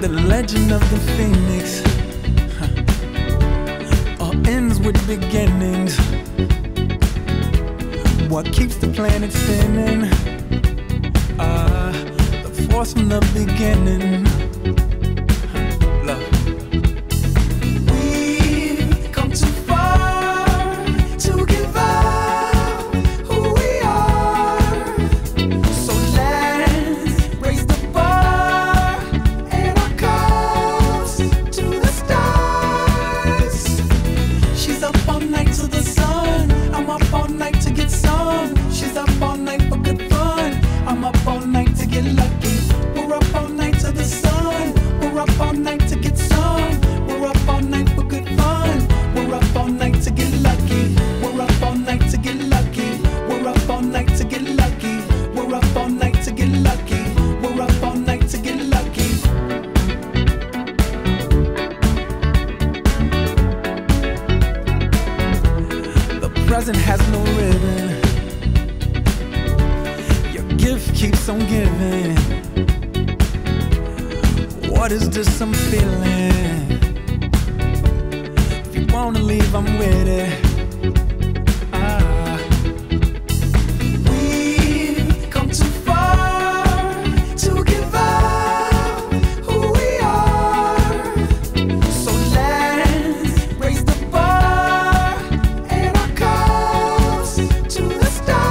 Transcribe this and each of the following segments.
The legend of the phoenix all ends with beginnings. What keeps the planet spinning? The force from the beginning. Love. We've come too far to give up who we are. So let's raise the bar and our cups to the stars. She's up all night to the sun. I'm up all night to get some. She's up all night for good fun. I'm up all night to get lucky. We're up all night to the sun. We're up all night to get some. We're up all night for good fun. We're up all night to get lucky. We're up all night to get lucky. We're up all night to get lucky. We're up all night to get lucky. We're up all night to get lucky. The present has no ribbon. Your gift keeps on giving. What is this I'm feeling? If you wanna leave, I'm with it. We've come too far to give up who we are. So let's raise the bar and our cups to the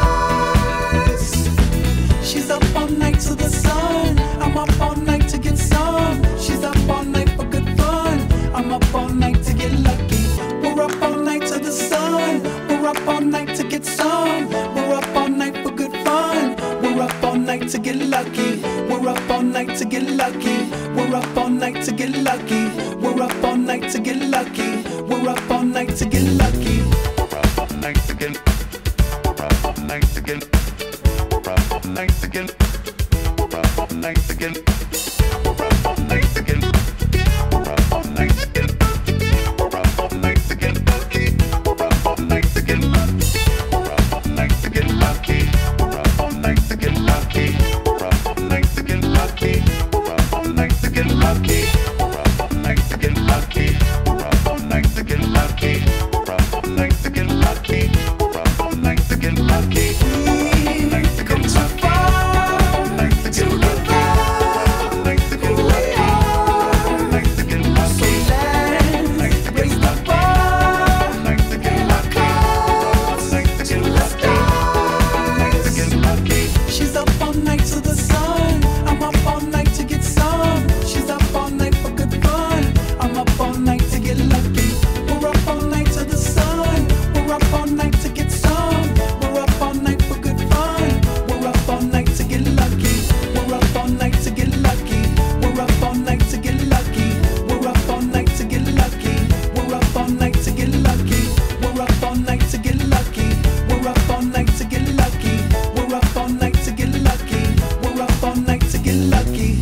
stars. She's up all night to the sun. I'm up all night to get some. She's up all night for good fun. I'm up all night to get lucky. We're up all night to the sun. We're up all night to get some. We're up all night for good fun. We're up all night to get lucky. We're up all night to get lucky. We're up all night to get lucky. We're up all night to get lucky. We're up all night to get lucky. We're up all night to get. We're up all night to get. We're up all night to get. We're up all night to get. We're up all night to get. We're up all night to get. We're up all night to get lucky. We're up all night to get lucky. We're up all night to get lucky. We're up all night to get lucky. We're up all night to get lucky. We're up all night to get lucky. We're up all night to get lucky. We're up all night to get lucky. We're up all night to get lucky. We're up all night to get lucky. We've come too far to give up who we are. So let's raise the bar and our cups to the stars. She's up all night to the sun. I'm up all night to get some. She's up all night for good fun. I'm up all night to get lucky. We're up all night to the sun. We're up all night to get some. We're up all night for good fun. We're up all night to get lucky. We're up all night to get lucky. We're up all night to get lucky. We're up all night to get lucky. We're up all night to get lucky. We're up all night to get lucky. We're up all night to get lucky. We're up all night to get lucky. We're up all night to get lucky.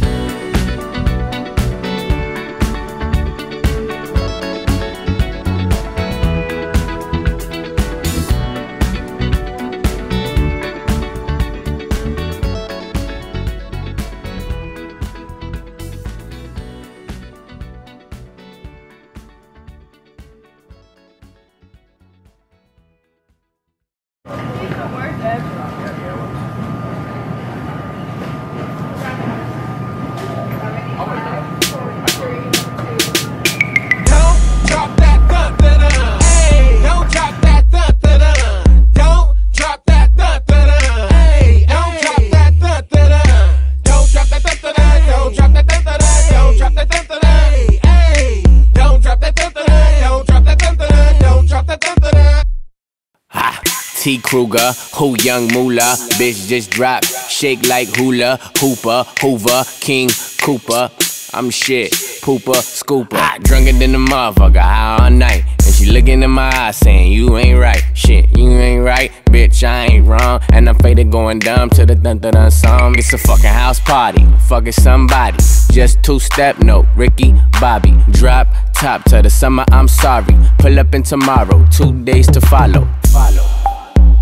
T. Kruger, who young moolah, bitch just drop, shake like hula, hooper, hoover, King Cooper. I'm shit, pooper, scooper, drunker than the motherfucker, high all night. And she looking in my eyes saying, you ain't right, shit, you ain't right, bitch, I ain't wrong. And I'm faded going dumb to the dun-dun-dun song. It's a fucking house party, fucking somebody. Just two-step, no, Ricky, Bobby. Drop top to the summer, I'm sorry. Pull up in tomorrow, 2 days to follow.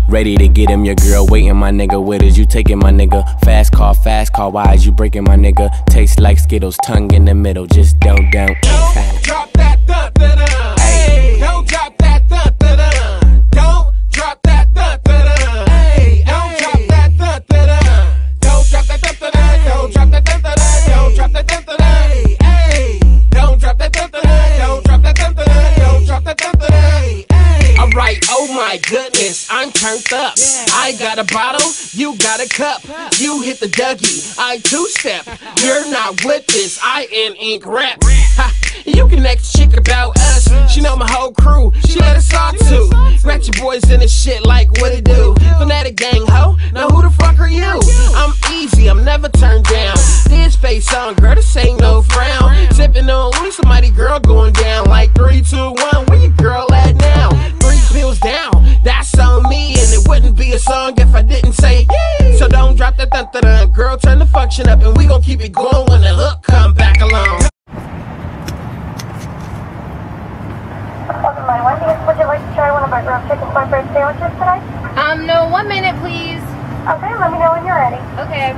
Ready to get him, your girl waiting, my nigga. What is you taking, my nigga? Fast car, why is you breaking, my nigga? Tastes like Skittles, tongue in the middle, just don't. Don't drop that dun-dun-dun. Hey, don't drop that dun-dun-dun. Don't drop that dun-dun-dun. Hey, don't drop that dun-dun-dun. Don't drop that dun-dun-dun. Don't drop that dun-dun-dun. Don't drop that dun-dun-dun. Hey, don't drop that dun-dun-dun. Don't drop that dun-dun-dun. Don't drop that dun-dun-dun. Alright, oh my goodness, I'm turned up. I got a bottle, you got a cup. You hit the Dougie, I two-step. You're not with this, I am ink rap. Ha, you can ask chick about us. She know my whole crew, she let us talk to. Ratchet boys in the shit like what it do. Fanatic gang ho, now who the fuck are you? I'm easy, I'm never turned down. This face on, girl, this ain't no frown. Sipping on Louis, somebody girl going down. Like 3, 2, 1, where your girl at now? 3 pills down, that's on me. And it wouldn't be a song if I didn't say yeah. So don't drop that dun-dun-dun. Girl, turn the function up and we gon' keep it going when the hook come back along. Welcome, my Wendy's. Would you like to try one of our grilled chicken cornbread sandwiches today? No, 1 minute, please. Okay, let me know when you're ready. Okay.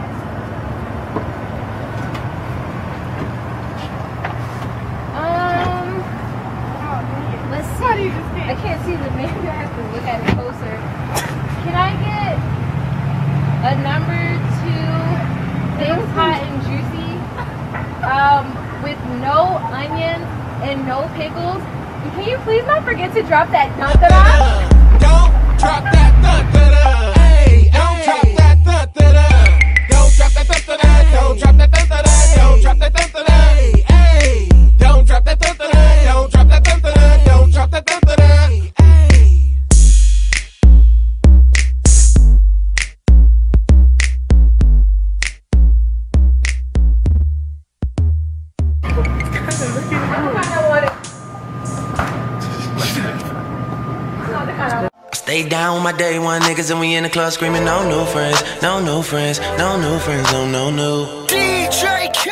Let's see. I can't see the menu. I have to look at it closer. Can I get a number 2 things hot and juicy, with no onions and no pickles? And can you please not forget to drop that dun-dun-dun? Don't drop that dun-dun-dun. Hey, don't drop that dun-dun-dun. Don't drop that dun-dun-dun. Don't drop that dun-dun-dun. Don't drop that dun-dun-dun. Hey, don't drop that dun-dun-dun. Don't drop that dun-dun-dun. Don't drop that dun-dun-dun. Stay down with my day one niggas and we in the club screaming no new friends, no new friends, no new friends, no new. DJ K